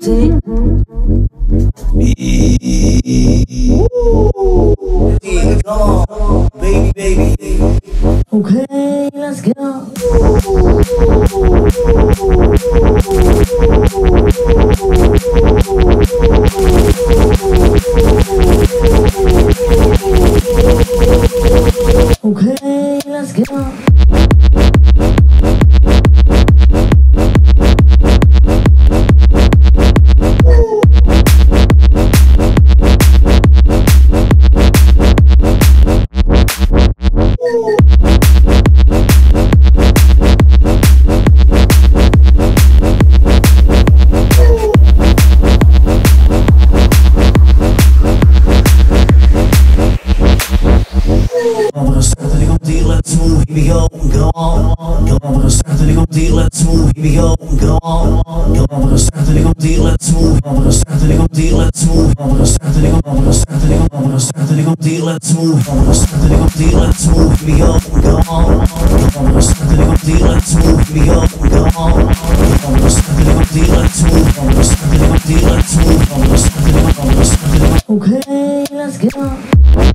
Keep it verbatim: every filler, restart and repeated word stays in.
Come on, baby, baby. Okay, let's go. Okay, let's go. Let's move, here we go, go on. Go on, we're starting to go deep, let's move, here we go, go on. Go on, we're starting to go deep, let's move. We're starting to go deep, let's move. We're starting to go, we're starting to go, we're starting to go deep, let's move. We're starting to go deep, let's move, here we go, go on. Go on, we're starting to go deep, let's move, here we go, go on. Go on, we're starting to go deep, let's move. We're starting to go deep, let's move. We're starting to go, we're starting to go. Okay, let's go.